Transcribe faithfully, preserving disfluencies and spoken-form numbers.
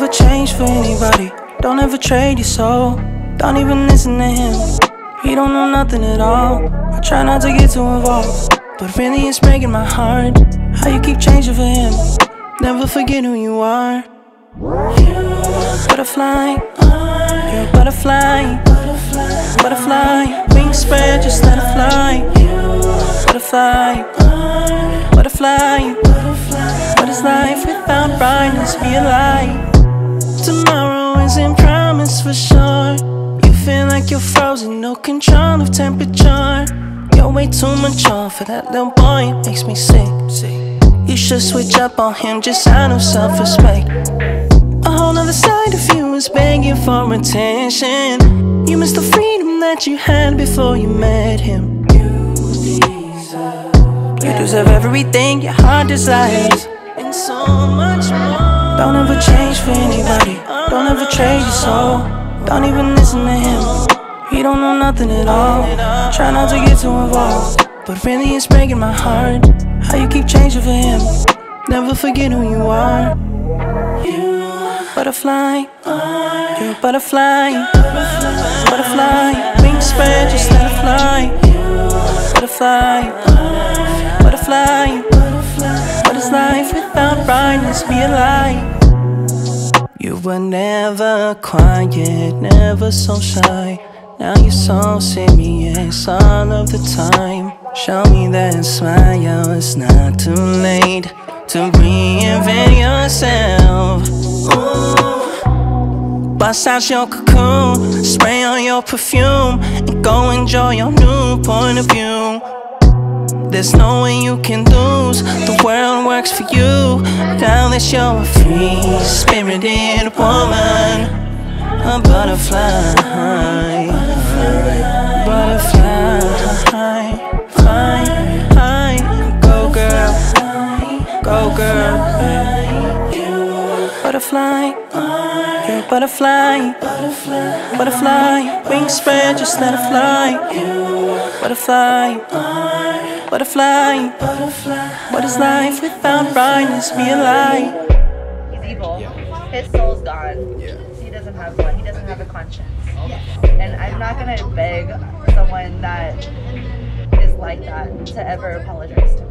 ever change for anybody. Don't ever trade your soul. Don't even listen to him. He don't know nothing at all. I try not to get too involved, but really it's breaking my heart how you keep changing for him. Never forget who you are. Butterfly, you're a butterfly. Butterfly, wings spread, just let it fly. Butterfly, butterfly. What is life without brightness? Be a light. Tomorrow isn't promised for sure. You feel like you're frozen, no control of temperature. You're way too mature for that little boy, it makes me sick. You should switch up on him just out of self-respect. A whole nother side of you is begging for attention. You miss the freedom that you had before you met him. You deserve, you deserve everything your heart desires, and so much more. Don't ever change for anybody. Don't ever trade your soul. Don't even listen to him. He don't know nothing at all. Try not to get too involved, but really it's breaking my heart how you keep changing for him. Never forget who you are. You butterfly, you're a butterfly. Butterfly, wings spread, just let it fly. Butterfly, butterfly. What is life without brightness? Be a light. You were never quiet, never so shy. Now you're so serious all of the time. Show me that smile, it's not too late to reinvent yourself. Ooh. Bust out your cocoon, spray on your perfume, and go enjoy your new point of view. There's no way you can lose, the world works for you. Now that you're a free-spirited woman, a butterfly, butterfly, fly, high. Go girl, go girl. Butterfly, you're a butterfly. Butterfly, wings spread, just let it fly. Butterfly, butterfly. What is life without brightness? Be a light. He's evil. Yeah. His soul's gone. Yeah. He doesn't have one. He doesn't have a conscience. And I'm not gonna beg someone that is like that to ever apologize to me.